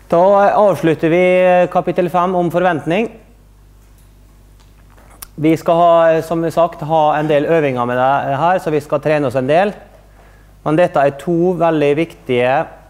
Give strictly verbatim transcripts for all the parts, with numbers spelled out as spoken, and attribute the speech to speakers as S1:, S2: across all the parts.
S1: Da avslutter vi kapittel fem om forventning. Vi skal ha, som sagt, ha en del øvinger med det her, så vi skal trene oss en del. Men dette er to veldig viktige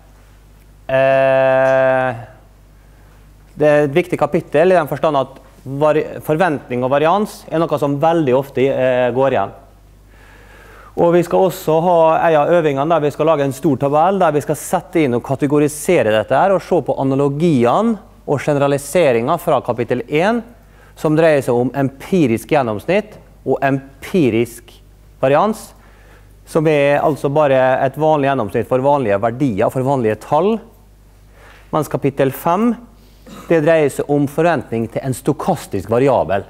S1: eh, det er et viktig kapittel i den forstand at forventning og varians er noe som veldig ofte eh, går igjen. Og vi skal også ha en av øvingene der vi skal lage en stor tabell der vi skal sette inn og kategorisere dette her og se på analogiene og generaliseringer fra kapittel én som dreier seg om empirisk gjennomsnitt og empirisk varians, som er altså bare et vanlig gjennomsnitt for vanlige verdier, for vanlige tall. Mens kapittel fem, det dreier seg om forventning til en stokastisk variabel.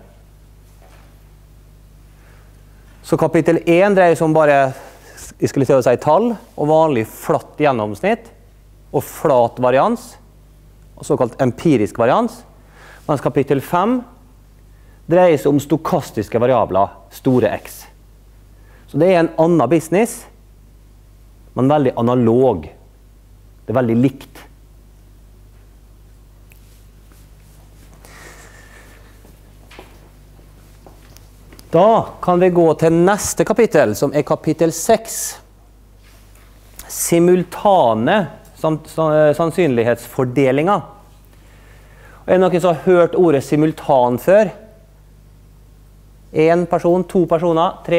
S1: Så kapittel én dreier seg om bare, jeg skulle til å si tall, og vanlig flatt gjennomsnitt, og flat varians, og såkalt empirisk varians. Mens kapittel fem dreier seg om stokastiske variabler, store X. Så det er en annen business, men veldig analog. Det er veldig likt. Da kan vi gå til neste kapittel, som er kapittel seks. Simultane sannsynlighetsfordelinger. Er det noen som har hørt ordet simultan før? En person, to personer, tre.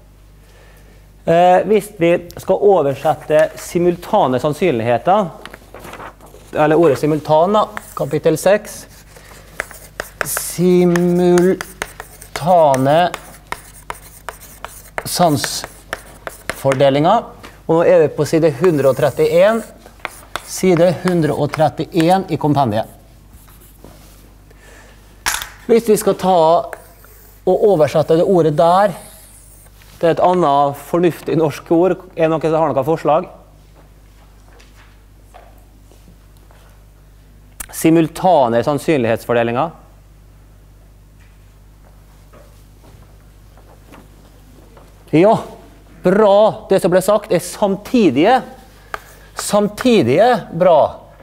S1: Eh, hvis vi skal oversette simultane sannsynligheter, eller ordet simultan, da, kapittel seks. Simultane sansfordelinger. Og nå er vi på side hundre og trettien. Side hundre og trettien i kompendiet. Hvis vi skal ta og oversette det ordet der til et annet fornuftig norsk ord, er det noen som har noen forslag? Simultane sannsynlighetsfordelinger. Ja, bra. Det som ble sagt er samtidige. Samtidige, bra.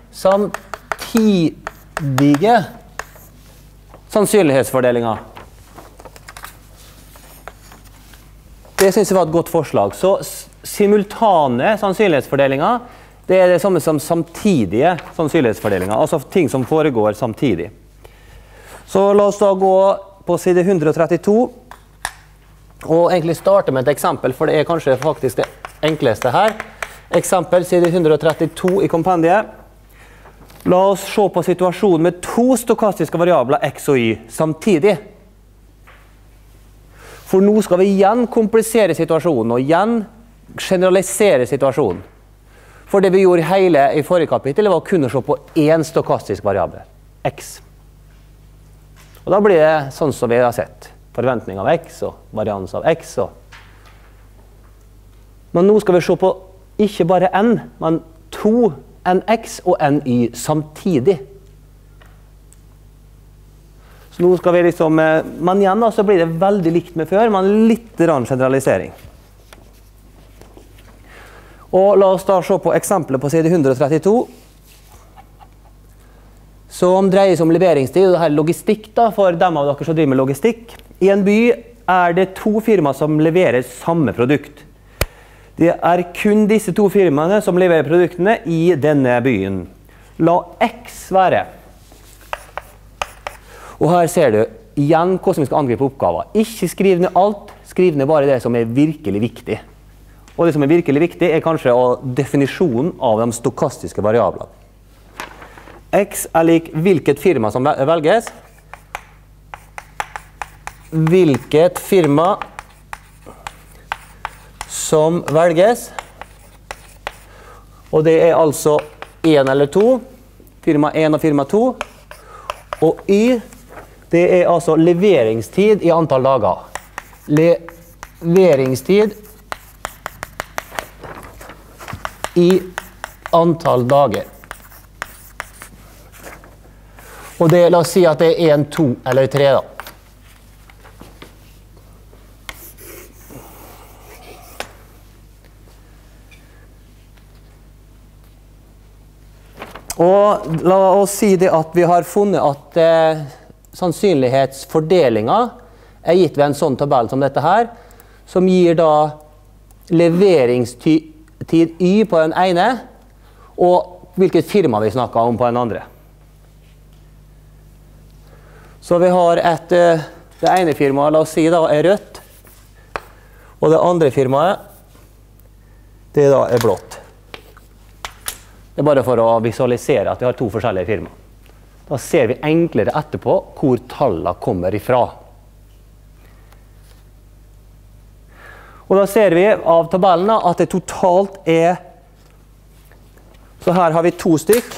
S1: Samtidige sannsynlighetsfordelinger. Det synes jeg var et godt forslag. Så simultane sannsynlighetsfordelinger, det er det samme som samtidige sannsynlighetsfordelinger. Altså ting som foregår samtidig. Så la oss da gå på side hundre og trettito. Og egentlig starte med et eksempel, for det er kanskje faktisk det enkleste her. Eksempel, side hundre og trettito i kompendiet. La oss se på situasjonen med to stokastiske variabler x og y samtidig. For nå skal vi igjen komplisere situasjonen, og igjen generalisere situasjonen. For det vi gjorde hele i forrige kapittel, var å kunne se på én stokastisk variabel, x. Og da blir det sånn som vi har sett. Forventning av x og varians av x. Og men nå skal vi se på ikke bare n, men to nx og ny samtidig. Så nå skal vi liksom, men igjen da, så blir det veldig likt med før, men litt generalisering. Og la oss da se på eksempler på side hundre og trettito. Som dreier seg om leveringstid, og det her er logistikk da, for dem av dere som driver med logistikk. I en by er det to firmaer som leverer samme produkt. Det er kun disse to firmaene som leverer produktene i denne byen. La X være. Og her ser du igjen hvordan vi skal angripe oppgaver. Ikke skriv ned alt, skriv ned bare det som er virkelig viktig. Og det som er virkelig viktig er kanskje definisjonen av de stokastiske variablene. X er lik hvilket firma som velges. Hvilket firma som velges. Og det er altså en eller to. Firma en og firma to. Og Y, det er altså leveringstid i antall dager. Leveringstid i antall dager. Og det, la oss si at det er en, to eller tre da. Og la oss si det at vi har funnet at eh, sannsynlighetsfordelingen er gitt ved en sånn tabell som dette her, som gir da leveringstid Y på den ene, og hvilket firma vi snakker om på den andre. Så vi har et, det ene firmaet, la oss si da, er rødt, og det andre firmaet, det da er blått. Det er bare for å visualisere at vi har to forskjellige firmaer. Da ser vi enklere etterpå hvor tallene kommer ifra. Og da ser vi av tabellen at det totalt er, så her har vi to stykk,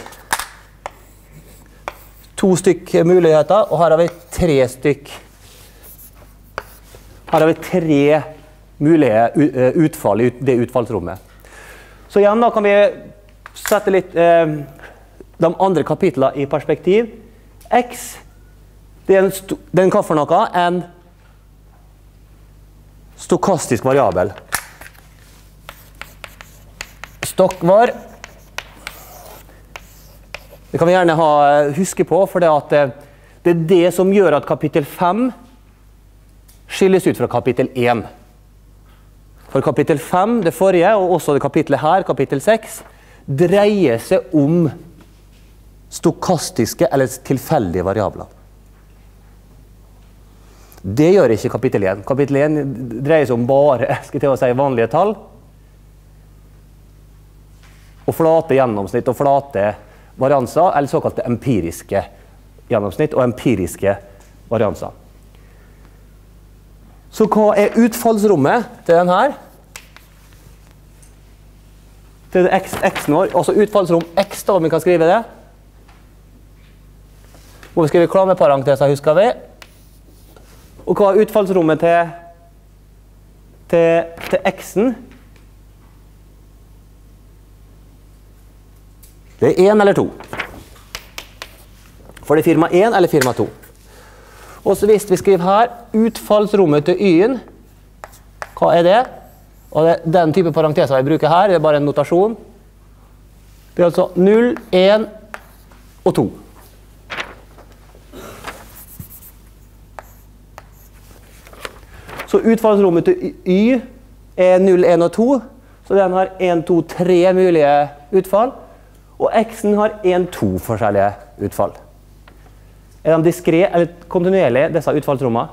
S1: to stykk muligheter, og her har vi tre stykk. Her har vi tre mulige utfall i det utfallsrommet. Så igjen da kan vi sette litt eh, de andre kapitlene i perspektiv. X, det er en, den hva for noe? En stokastisk variabel. Stokkvar. Det kan vi gjerne ha, huske på, for det, at det er det som gjør at kapittel fem skilles ut fra kapittel én. For kapittel fem, det forrige, og også det kapittelet her, kapittel seks, dreier seg om stokastiske eller tilfeldige variabler. Det gjør ikke kapittel én. Kapittel én dreier seg om bare skal jeg til å si, vanlige tall, og flate gjennomsnitt og flate varianser, eller såkalte empiriske gjennomsnitt og empiriske varianser. Så hva er utfallsrommet til den her? Til x-en vår, altså utfallsrom x da, om vi kan skrive det. Hvor vi skriver klameparenteser, husker vi. Og hva er utfallsrommet til, til, til x-en? Det er én eller to. For det er firma én eller firma to. Og så hvis vi skriver her, utfallsrommet til y-en, hva er det? Og det, den type parenteser jeg bruker her, det er bare en notasjon. Det er altså null, én og to. Så utfallsrommet til y er null, én og to, så den har én, to, tre mulige utfall, og x-en har én, to forskjellige utfall. Er de diskret eller kontinuerlige, disse utfallsrommene?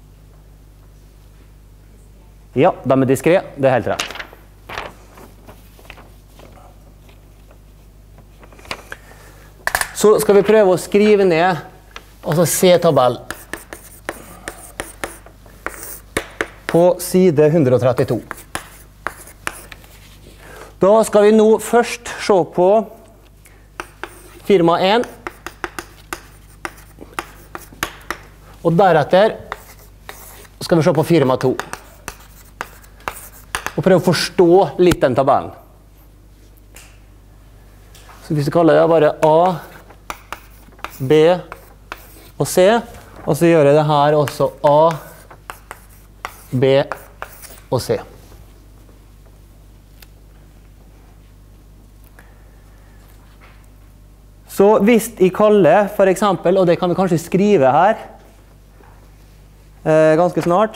S1: Ja, de er diskret, det er helt rett. Så skal vi prøve å skrive ned, altså C-tabell, på side hundre og trettito. Da skal vi nå først se på firma én, og deretter skal vi se på firma to. Og prøve å forstå litt den tabellen. Så hvis vi kaller det bare A, B og C, og så gjør jeg det her også A, B og C. Så hvis jeg kaller, for eksempel, og det kan vi kanskje skrive her, eh, ganske snart.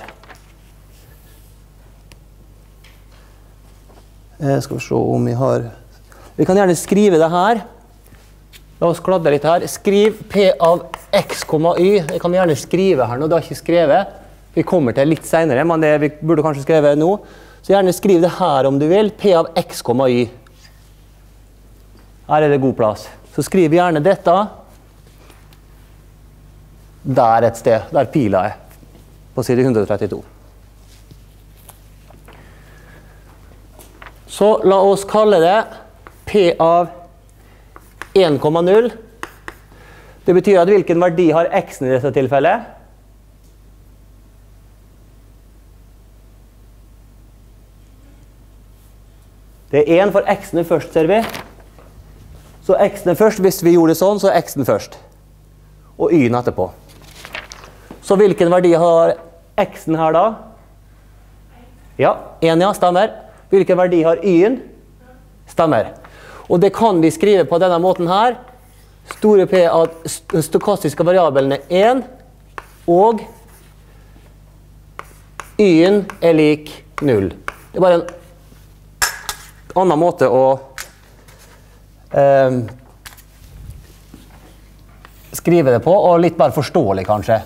S1: Eh, skal vi se om vi har... Vi kan gjerne skrive det her. La oss kladde litt her. Skriv P av x, y. Det kan vi gjerne skrive her nå, det har ikke skrevet. Vi kommer til litt senere, men det vi burde kanskje skrive nå. Så gjerne skriv det her om du vil. P av x, y. Her er det god plass. Så skriv gjerne dette der et sted, der pila er, på side hundre og trettito. Så la oss kalle det P av én komma null. Det betyr at hvilken verdi har x-en i dette tilfellet? Det er én for x-en først, ser vi. Så x-en først, hvis vi gjorde det sånn, så er x-en først. Og y-en etterpå. Så hvilken verdi har x-en her da? Ja, én ja, stemmer. Hvilken verdi har y-en? Stemmer. Og det kan vi skrive på denne måten her. Store P at den stokastiske variabelen er én, og y-en er lik null. Det er bare en annen måte å eh, skrive det på, og litt bare forståelig kanskje.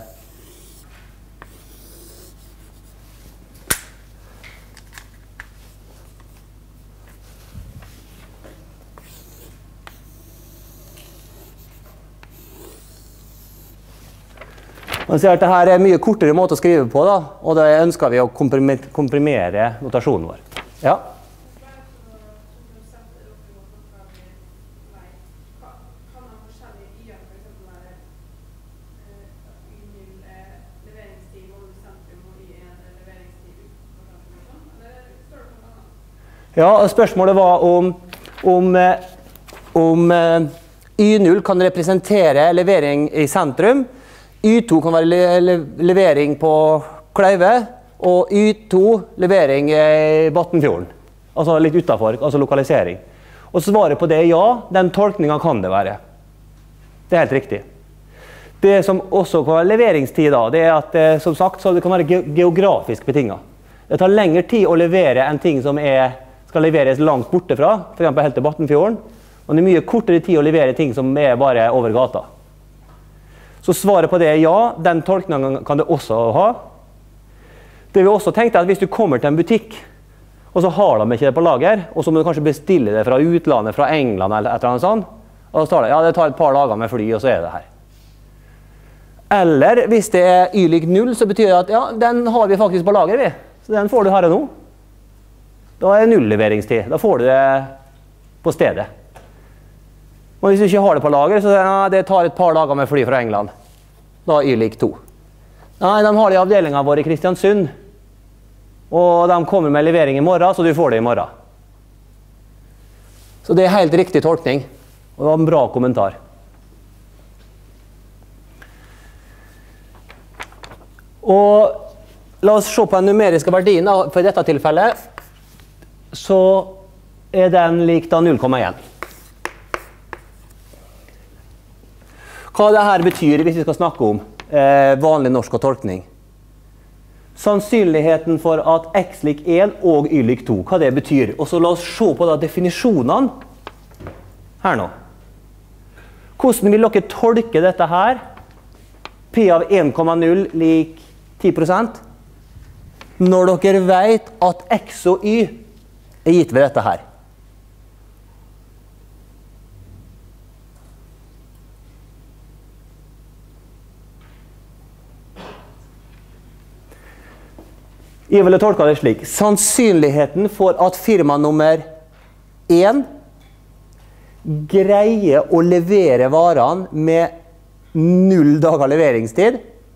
S1: Man ser at dette er en mye kortere måte å skrive på, da, og da ønsker vi å komprimere notasjonen vår. Ja? Ja, spørsmålet var om, om, om y null kan representere levering i sentrum, y to kan være le le levering på Kleive, og y to levering i Battenfjorden. Altså litt utenfor, altså lokalisering. Og svaret på det er ja, den tolkningen kan det være. Det er helt riktig. Det som også kan være leveringstid da, det er at, som sagt, så det kan være ge geografisk betinget. Det tar lengre tid å levere en ting som er, skal leveres langt borte fra, for eksempel helt til Battenfjorden, og det er mye kortere tid å levere ting som er bare over gata. Så svaret på det er ja, den tolkningen kan det også ha. Det vi også tenkte er at hvis du kommer til en butikk, og så har de ikke det på lager, og så må du kanskje bestille det fra utlandet, fra England eller et eller annet sånt, og så står det, ja, det tar et par dager med fly, og så er det her. Eller hvis det er y lik null, så betyr det at ja, den har vi faktisk på lager, vi. Så den får du her og nå. Da er det null leveringstid. Da får du det på stedet. Og hvis du ikke har det på lager, så ja, det tar et par dager med fly fra England. Da er y lik to. Nei, de har det i avdelingen vår i Kristiansund. Og de kommer med levering i morgen, så du får det i morgen. Så det er helt riktig tolkning. Og det var en bra kommentar. Og la oss se på den numeriske verdien. For i dette tilfellet så er den lik da null komma én. Hva det her betyr hvis vi skal snakke om eh, vanlig norsk og tolkning. Sannsynligheten for at x lik én og y lik to, hva det betyr. Og så la oss se på da definisjonene her nå. Hvordan vil dere tolke dette her? P av én komma null lik ti prosent. Når dere vet at x og y er gitt ved dette her. Jeg ville tolke det slik. Sannsynligheten for at firma nummer én greier å levere varene med null dager leveringstid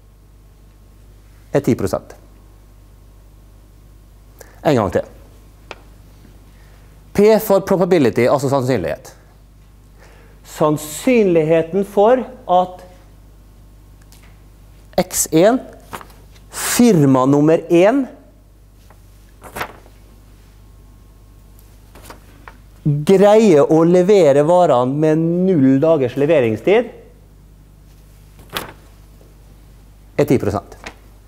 S1: er ti prosent. En gang til. P for probability, altså sannsynlighet. Sannsynligheten for at x én, firma nummer én, greier å levere varene med null dagers leveringstid er ti prosent.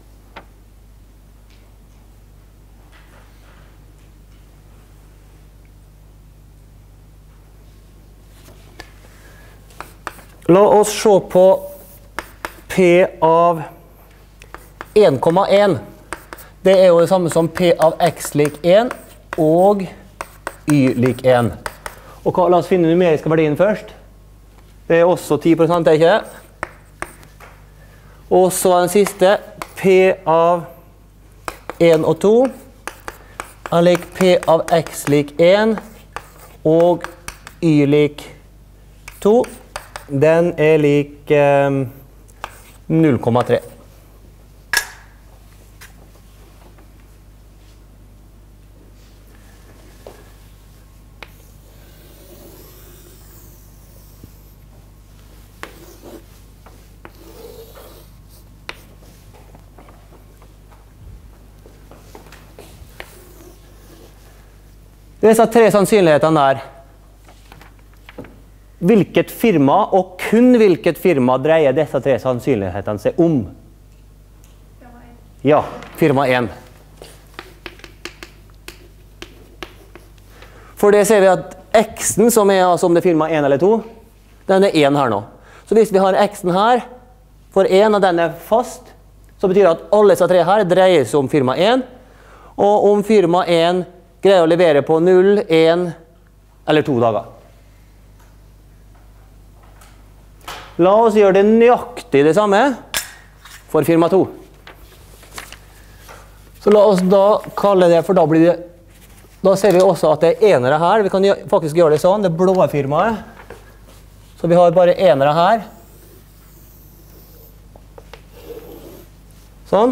S1: La oss se på P av én komma én. Det er jo det samme som P av x lik én og y lik én. Og hva, la oss finne den numeriske verdien først. Det er også ti prosent, er ikke det? Og så den siste, P av én og to, er lik P av x lik én og y lik to. Den er lik eh, null komma tre. Disse tre sannsynlighetene der. Hvilket firma og kun hvilket firma dreier disse tre sannsynlighetene seg om? Ja, firma én. For det ser vi at x-en, som er altså om det er firma én eller to, den er én her nå. Så hvis vi har x-en her, for én og den er fast, så betyr det at alle disse tre her dreier seg om firma én, og om firma én greier å levere på null, én eller to dager. La oss gjøre det nøyaktig det samme for firma to. Så la oss da kalle det, for da blir det, da ser vi også at det er enere her. Vi kan faktisk gjøre det sånn, det blå firmaet. Så vi har bare enere her. Sånn.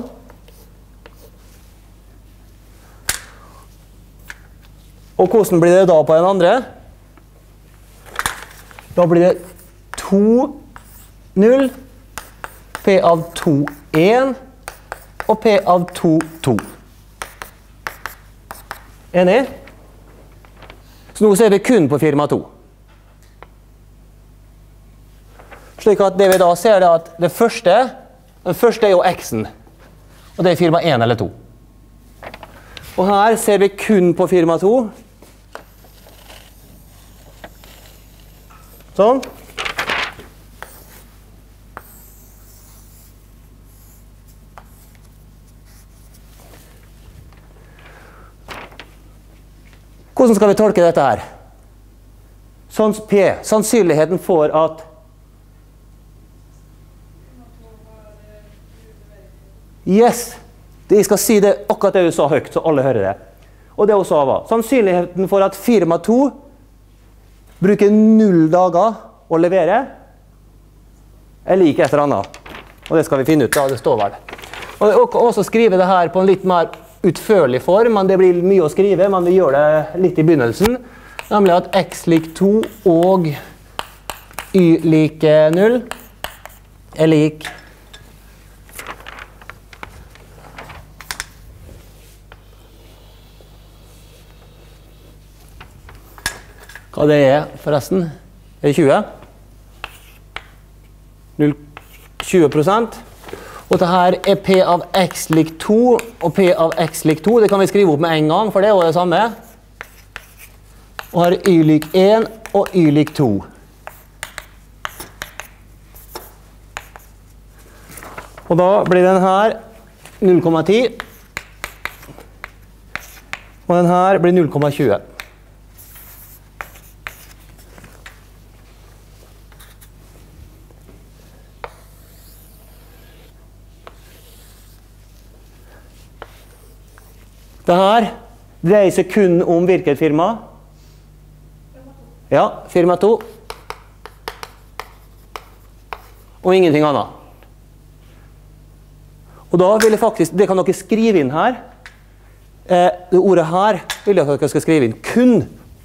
S1: Og hvordan blir det da på den andre? Da blir det to, null, P av to, én, og P av to, to. Enig? Så nå ser vi kun på firma to. Slik at det vi da ser er at det første, den første er jo x-en, og det er firma én eller to. Og her ser vi kun på firma to. Sånn. Hvordan skal vi tolke dette her? Sans P, sannsynligheten for at Yes! Jeg skal si det akkurat det du sa høyt, så alle hører det. Og det hun sa var, sannsynligheten for at firma to bruker null dager å levere er lik et eller annet. Og det skal vi finne ut, da det står vel. Og jeg kan også skrive det her på en litt mer utførlig form, men det blir mye å skrive, men vi gjør det litt i begynnelsen. Nemlig at x lik to og y lik null er lik hva det er forresten? Er det tjue? tjue prosent. Og dette her er P av x lik to, og P av x lik to. Det kan vi skrive opp med en gang, for det er jo det samme. Og her er y lik én, og y lik to. Og da blir den her null komma ti. Og den her blir null komma tjue. Det her dreier seg kun om hvilket firma? Ja, firma to. Og ingenting annet. Og da vil jeg faktisk, det kan dere skrive inn her. Eh, det ordet her vil jeg at dere skal skrive inn. Kun.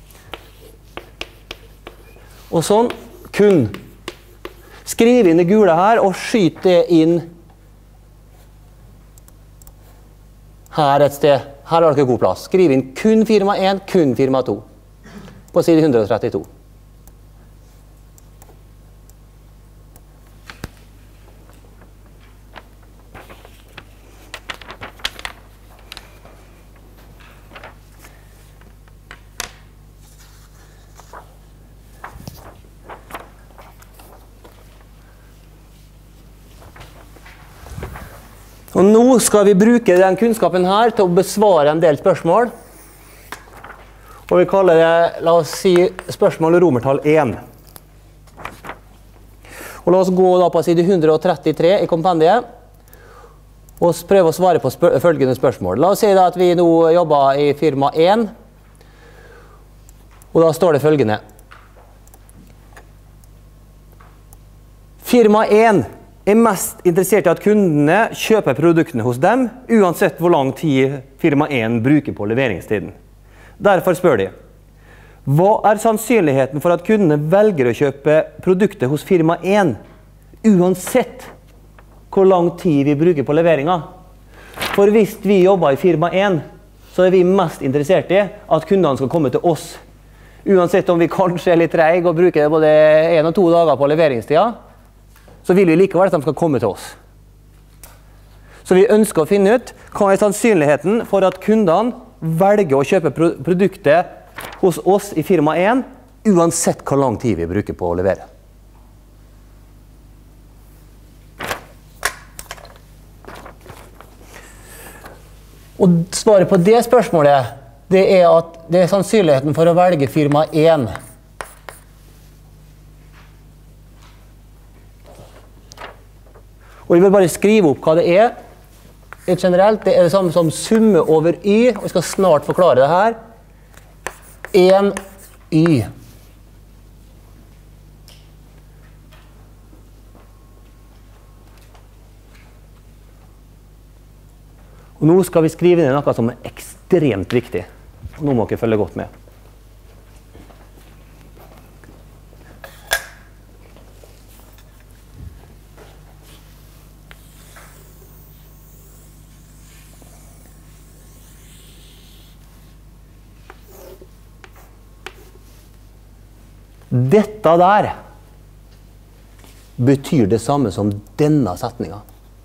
S1: Og sånn, kun. Skriv inn det gule her, og skyt det inn her et sted. Her har dere god plass. Skriv inn kun firma én, kun firma to. På side hundre og trettito. Og nå skal vi bruke den kunnskapen her til å besvare en del spørsmål. Og vi kaller det, la oss si, spørsmål romertall én. Og la oss gå da på side hundre og trettitre i kompendiet, og prøve å svare på spør følgende spørsmål. La oss si da at vi nå jobber i firma én, og da står det følgende. Firma én er mest interessert i at kundene kjøper produktene hos dem, uansett hvor lang tid firma én bruker på leveringstiden. Derfor spør de, hva er sannsynligheten for at kundene velger å kjøpe produktet hos firma én, uansett hvor lang tid vi bruker på leveringen? For hvis vi jobber i firma én, så er vi mest interessert i at kundene skal komme til oss, Uansett om vi kanskje er litt treige og bruker både en og to dager på leveringstida, så vil vi likevel at de skal komme til oss. Så vi ønsker å finne ut hva er sannsynligheten for at kundene velger å kjøpe produktet hos oss i firma én, uansett hvor lang tid vi bruker på å levere. Og svaret på det spørsmålet, det er at det er sannsynligheten for å velge firma én. Og vi vil bare skrive opp hva det er. Helt generelt, det er det samme som summe over y, og vi skal snart forklare det her. en y. Og nå skal vi skrive ned noe som er ekstremt viktig. Nå må dere følge godt med. Dette der betyr det samme som denne setningen.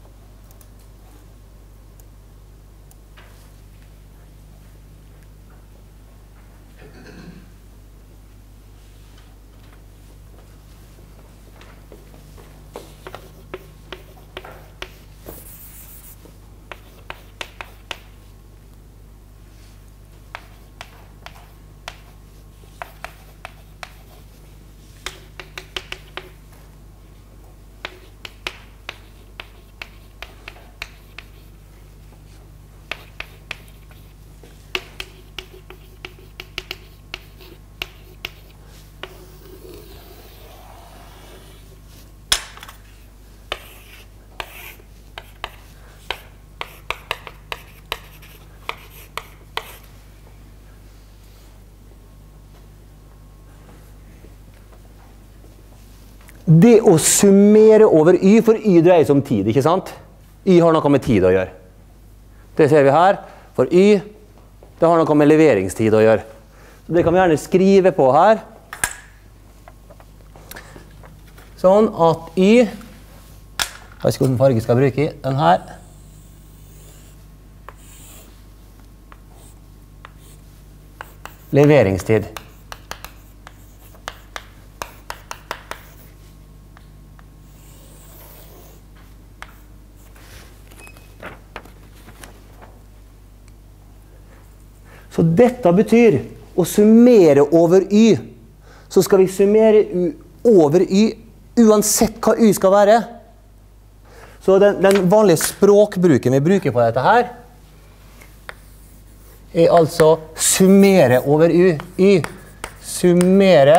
S1: Det å summere over y, for y dreier seg om tid, ikke sant? Y har noe med tid å gjøre. Det ser vi her. For y, det har noe med leveringstid å gjøre. Så det kan vi gjerne skrive på her. Sånn at y, jeg vet ikke hvilken farge skal jeg bruke i, den her. Leveringstid. Så dette betyr å summere over y. Så skal vi summere u over y, uansett hva y skal være. Så den, den vanlige språkbruken vi bruker på dette her, er altså summere over y. y. Summere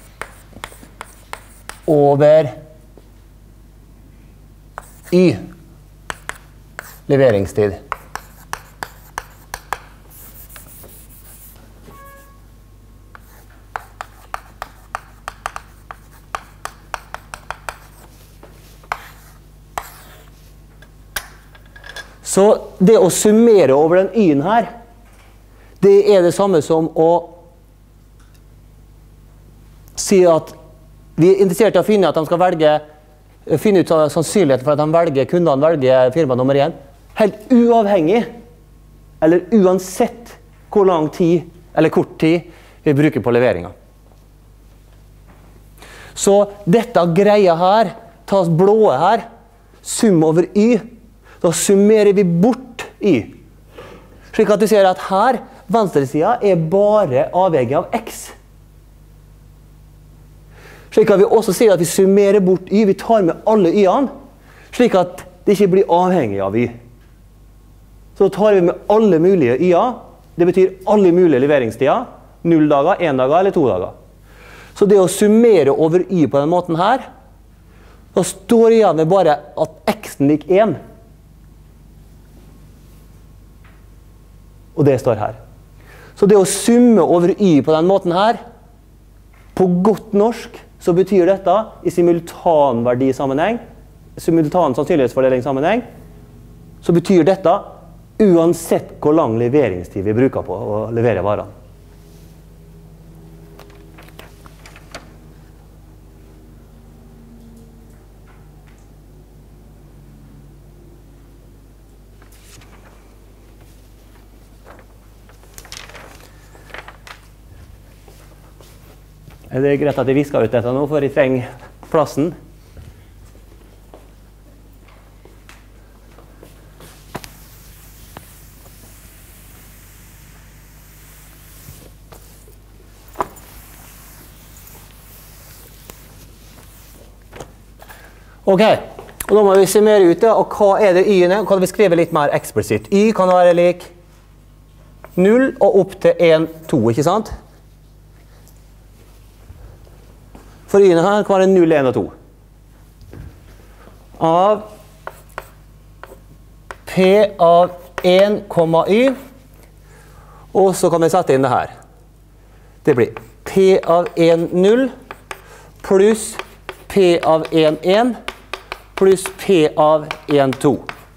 S1: over y. Leveringstid. Så det å summere over den y-en her, det er det samme som å si at vi er interessert i å finne at de skal velge, finne ut av sannsynligheten for at de velger, kundene velger firma nummer én, helt uavhengig, eller uansett hvor lang tid, eller kort tid, vi bruker på leveringen. Så dette greia her, tas blåe her, sum over y, da summerer vi bort y. Slik at du ser at her, venstresiden er bare avhengig av x. Slik at vi også sier at vi summerer bort y, vi tar med alle y-ene, slik at det ikke blir avhengig av y. Så tar vi med alle mulige y-er, det betyr alle mulige leveringstider, null dager, en dager eller to dager. Så det å summere over y på den måten her, da står igjen med bare at x-en lik én. Og det står her. Så det å summe over y på den måten her, på godt norsk, så betyr dette i simultanverdisammenheng, simultan sannsynlighetsfordelingssammenheng, så betyr dette uansett hvor lang leveringstid vi bruker på å levere varene. Er det greit at jeg visker ut dette nå, for jeg trenger plassen? Ok, og da må vi summere ut det, og hva er det y-ene? Kan vi skrive litt mer eksplisitt? Y kan være lik null og opp til en, to, ikke sant? For y-ene her kan være null, en og to. Av P av en, y, og så kan vi sette inn det her. Det blir P av en, null, pluss P av en, en, pluss P av en, to.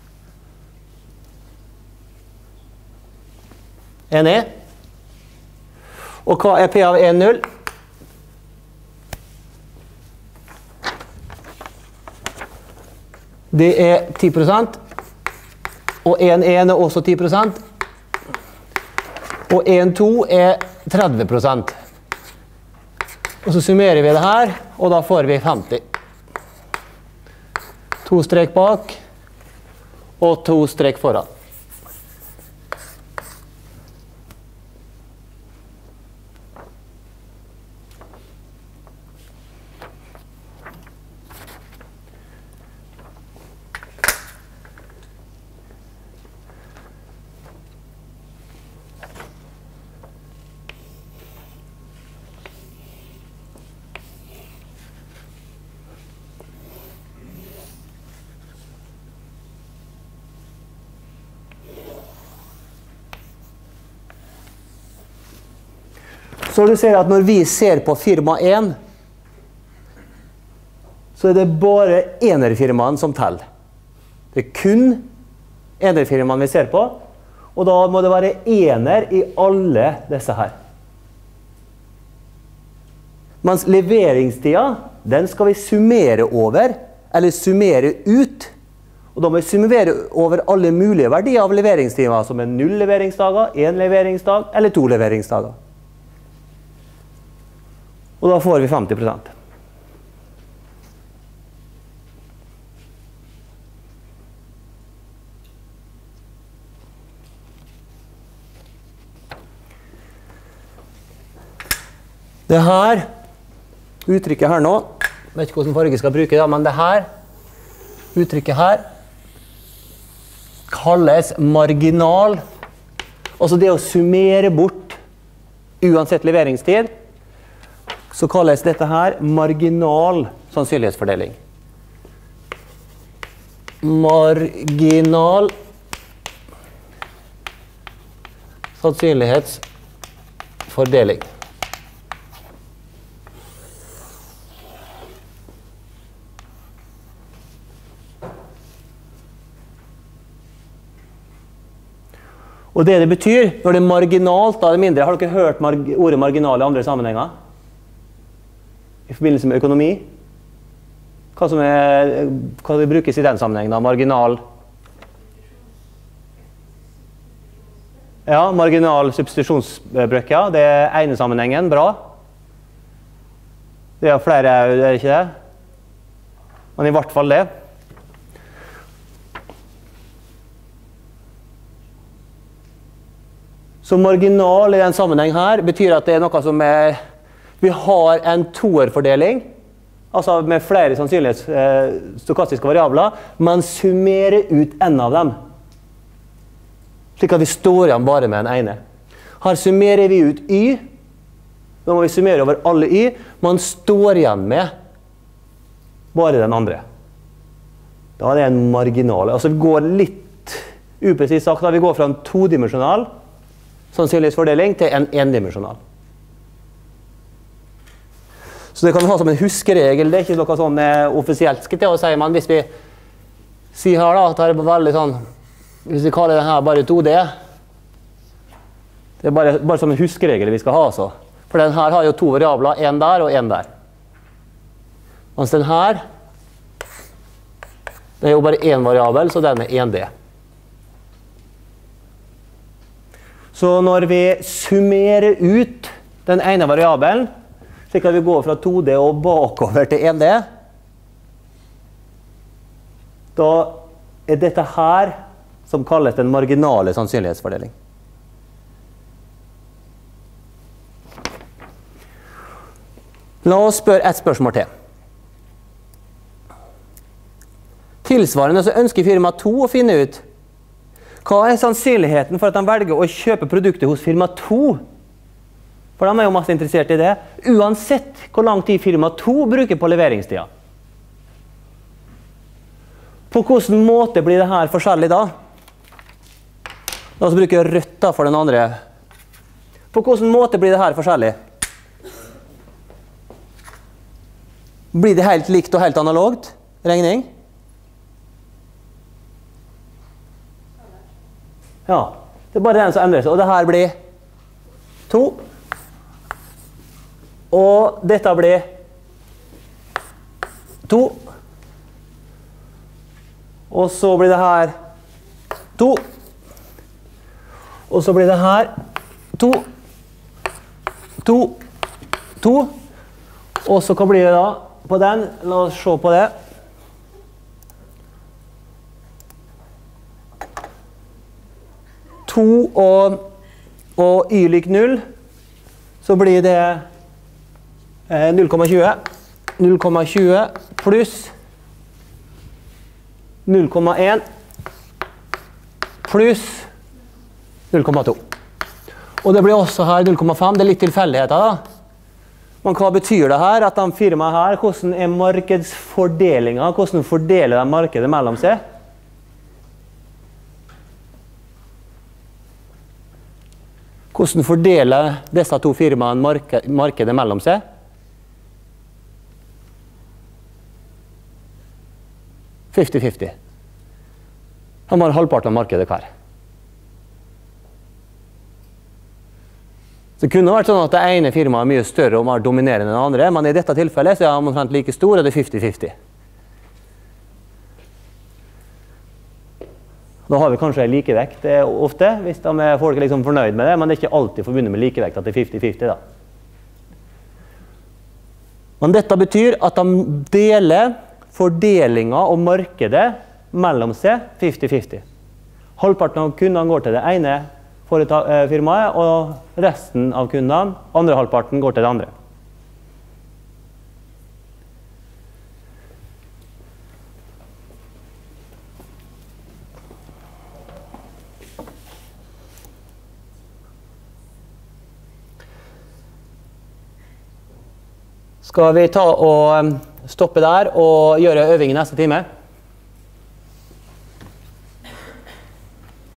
S1: Enig? Og hva er P av en, null? Det er ti prosent. Og en, en er også ti prosent. Og en, to er tretti prosent. Og så summerer vi det her, og da får vi femti. To strek bak, og to strek foran. Så du ser at når vi ser på firma en, så er det bare enerfirmaen som teller. Det er kun enerfirmaen vi ser på, og da må det være ener i alle disse her. Mens leveringstida, den skal vi summere over, eller summere ut. Og da må vi summere over alle mulige verdier av leveringstida, som er null leveringsdager, en leveringsdag eller to leveringsdager. Og da får vi femti prosent. Det her, uttrykket her nå, vet ikke hvordan farge skal bruke det, men det her, uttrykket her, kalles marginal. Altså det å summere bort uansett leveringstid, så kalles dette her marginal sannsynlighetsfordeling. Marginal sannsynlighetsfordeling. Og det det betyr, når det er marginalt, da er det mindre. Har dere hørt marg ordet marginal i andre sammenhenger? I forbindelse med økonomi? Hva som er, hva det brukes i den sammenhengen da? Marginal? Ja, marginal substitusjonsbrøk, ja. Det er ene sammenhengen, bra. Det er flere, er det ikke det? Men i hvert fall det. Så marginal i den sammenhengen her betyr at det er noe som er, vi har en toerfordeling, altså med flere sannsynlighets eh, stokastiske variabler, men summerer ut en av dem. Slik at vi står igjen bare med en ene. Her summerer vi ut y, da må vi summere over alle y, man står igjen med bare den andre. Da er det en marginal. Altså vi går litt uprecis sagt, da vi går fra en todimensjonal sannsynlighetsfordeling til en endimensjonal. Så det kan vi ha som en huskeregel, det er ikke noe sånn eh, offisielt, skal jeg si, men hvis vi sier her da, at det er veldig sånn, hvis vi kaller det her bare to D, det er bare, bare som en huskeregel vi skal ha altså. For den her har jo to variabler, en der og en der. Mens den her, det er jo bare en variabel, så den er en D. Så når vi summerer ut den ene variabelen, slik at vi går fra to D og bakover til én D, da er dette her som kalles den marginale sannsynlighetsfordeling. La oss spørre et spørsmål til. Tilsvarende så ønsker firma to å finne ut hva er sannsynligheten for at de velger å kjøpe produktet hos firma to. For de er jo mest interessert i det, uansett hvor lang tid firma to bruker på leveringstida. På hvilken måte blir det her forskjellig da? La oss bruke rødt da for den andre. På hvilken måte blir det her forskjellig? Blir det helt likt og helt analogt regning? Ja, det er bare den som endrer seg. Og det her blir to. Og dette blir to. Og så blir det her to. Og så blir det her to. To. To. Og så hva blir det da på den? La oss se på det. to og, og y lik null, så blir det eh, null komma tjue. null komma tjue pluss null komma en pluss null komma to. Og det blir også her null komma fem. Det er litt tilfeldigheter da. Men hva betyr det her? At de firmaene her, hvordan er markedsfordelingen? Hvordan fordeler de markedet mellom seg? Hvordan fordeler disse to firmaene marked, markedet mellom seg? femti femti. De har halvparten av markedet hver. Det kunne vært sånn at det ene firmaet er mye større og mer dominerende enn det andre, men i dette tilfellet så er de omtrent like stor, og det er femti femti. Da har vi kanskje likevekt ofte, hvis de er folk er liksom fornøyd med det, men det er ikke alltid forbundet med likevekt at det er femti femti da. Men dette betyr at de deler fordelingen og markedet mellom seg femti femti. Halvparten av kundene går til det ene firmaet, og resten av kundene, andre halvparten, går til det andre. Skal vi ta og stoppe der og gjøre øving i neste time?